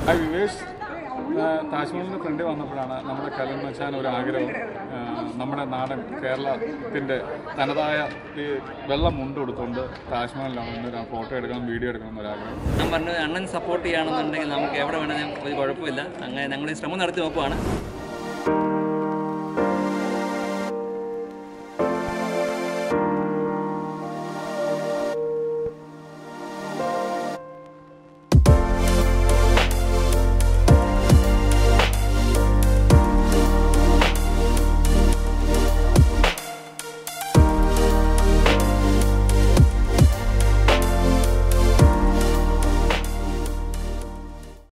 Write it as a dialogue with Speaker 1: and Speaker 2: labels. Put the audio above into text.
Speaker 1: Hi Vivesh, താജ്മഹലിൻ്റെ ഫ്രണ്ടിൽ വന്നപ്പോഴാണ് നമ്മുടെ കലൻ മച്ചാൻ ഒരു ആഗ്രഹം, നമ്മുടെ നാടൻ കേരളത്തിൻ്റെ തനതായ ഈ വെള്ളം മുണ്ട് കൊടുത്തുകൊണ്ട് താജ്മഹലിലാണ് ഒരു ഫോട്ടോ എടുക്കണം, വീഡിയോ എടുക്കണം എന്നൊരാഗ്രഹം.
Speaker 2: ഞാൻ പറഞ്ഞു, അണ്ണൻ സപ്പോർട്ട് ചെയ്യുകയാണെന്നുണ്ടെങ്കിൽ നമുക്ക് എവിടെ വേണമെങ്കിലും ഒരു കുഴപ്പമില്ല. അങ്ങനെ ഞങ്ങൾ ഈ ശ്രമം നടത്തി നോക്കുവാണ്.